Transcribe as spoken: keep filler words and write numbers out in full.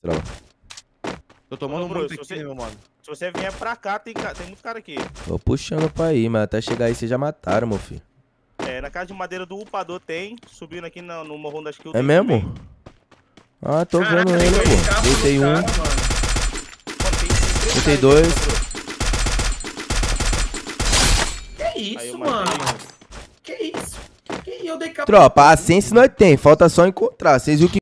Tropa. Tô tomando Ô, Bruno, muito se aqui, você- meu mano. Se você vier pra cá, tem, ca- tem muito cara aqui. Tô puxando pra ir, mas até chegar aí vocês já mataram, meu filho. É, na casa de madeira do upador tem. Subindo aqui no, no morrão das kills. É tem mesmo? também. Ah, tô Caraca, vendo tem ele, dois pô. capas no Deitei um. cara, mano. Mano, tem, tem três Deitei caras dois. aqui, ó, Que Aí isso, eu matei. mano? Que isso? Que eu dei capa. Tropa, a Sense nós tem. Falta só encontrar. Vocês viram que